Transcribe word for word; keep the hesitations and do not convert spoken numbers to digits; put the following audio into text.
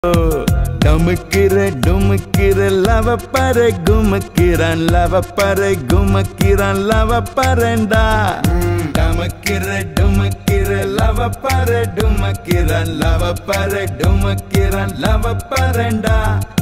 டமுக்கிற டுமுக்கிற லவ பற குமக்கிறான் லவ பற குமக்கிறான் லவ பறண்டா டமுக்கிற டுமுக்கிற லவ பற டுமக்கிறான் லவ பற டுமக்கிறான் லவ பறண்டா